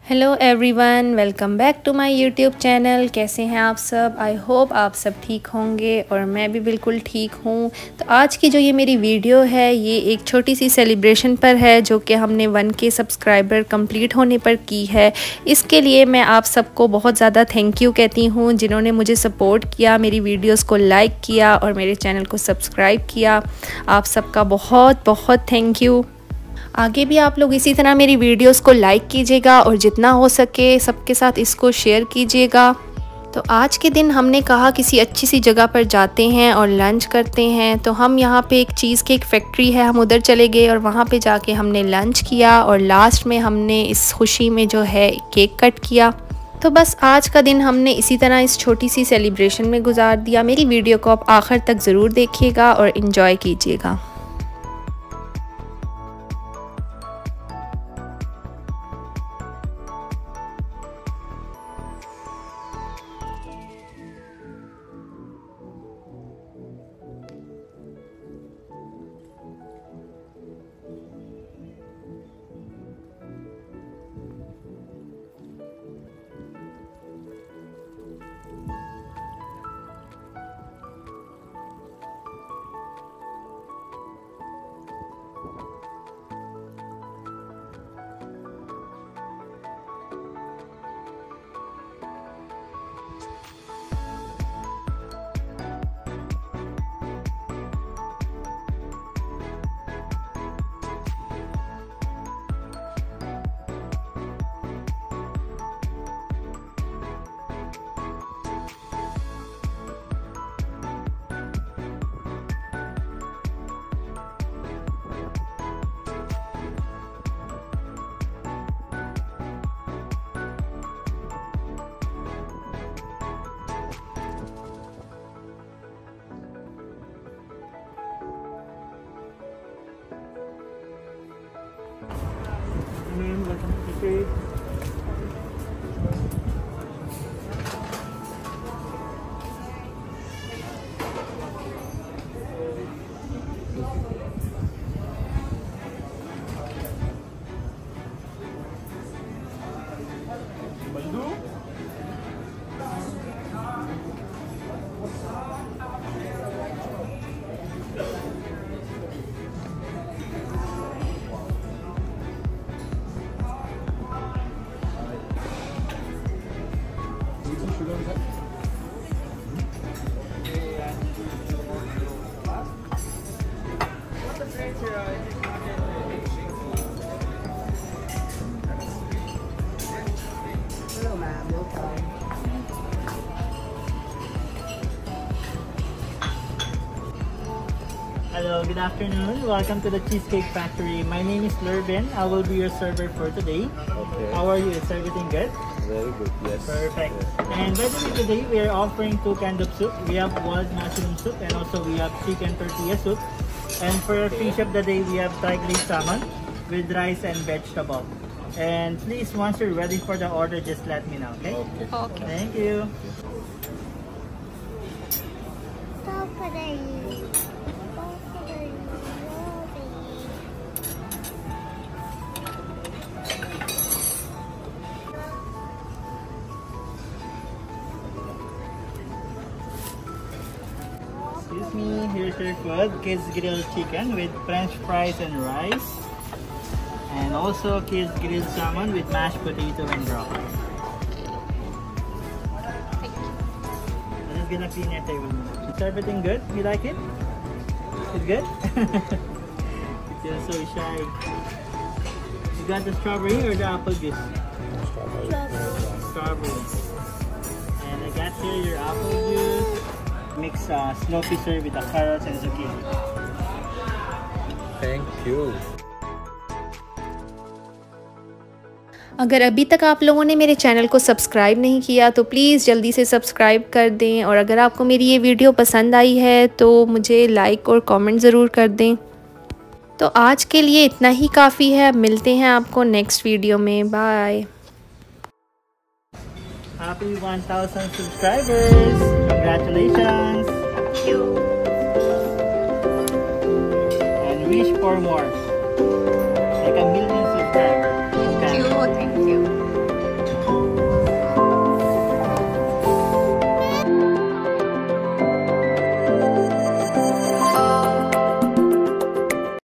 Hello everyone, welcome back to my YouTube channel. कैसे हैं आप सब? आई होप आप सब ठीक होंगे और मैं भी बिल्कुल ठीक हूँ। तो आज की जो ये मेरी वीडियो है ये एक छोटी सी सेलिब्रेशन पर है जो कि हमने 1K सब्सक्राइबर कंप्लीट होने पर की है। इसके लिए मैं आप सबको बहुत ज़्यादा थैंक यू कहती हूँ जिन्होंने मुझे सपोर्ट किया, मेरी वीडियोज़ को लाइक किया और मेरे चैनल को सब्सक्राइब किया। आप सबका बहुत बहुत थैंक यू। आगे भी आप लोग इसी तरह मेरी वीडियोस को लाइक कीजिएगा और जितना हो सके सबके साथ इसको शेयर कीजिएगा। तो आज के दिन हमने कहा किसी अच्छी सी जगह पर जाते हैं और लंच करते हैं। तो हम यहाँ पे एक चीज़ केक फैक्ट्री है, हम उधर चले गए और वहाँ पे जाके हमने लंच किया और लास्ट में हमने इस खुशी में जो है केक कट किया। तो बस आज का दिन हमने इसी तरह इस छोटी सी सेलिब्रेशन में गुजार दिया। मेरी वीडियो को आप आखिर तक ज़रूर देखिएगा और इन्जॉय कीजिएगा। Hello, good afternoon. Welcome to the Cheesecake Factory. My name is Lervin. I will be your server for today. Okay. How are you? Is everything good? Very good, yes. Perfect. Yes. And by the way, today we are offering two kinds of soup. We have wild mushroom soup and also we have chicken tortilla soup. And for our fish of the day, we have Thai glazed salmon with rice and vegetable. And please, once you're ready for the order, just let me know, okay? Okay. Thank you. Excuse me, here's your food. Kids grilled chicken with french fries and rice. And also kids grilled salmon with mashed potato and broccoli. I'm just gonna clean your table now. Is everything good? You like it? It's good? You're so shy. You got the strawberry or the apple juice? Strawberry. And I got here your apple juice. Mix snow pea with the carrots and zucchini. Thank you. अगर अभी तक आप लोगों ने मेरे channel को subscribe नहीं किया तो प्लीज़ जल्दी से सब्सक्राइब कर दें और अगर आपको मेरी ये वीडियो पसंद आई है तो मुझे लाइक और कमेंट ज़रूर कर दें। तो आज के लिए इतना ही काफ़ी है। अब मिलते हैं आपको नेक्स्ट वीडियो में। Bye. Happy 1000 subscribers! Congratulations! Thank you! And wish for more. Like a million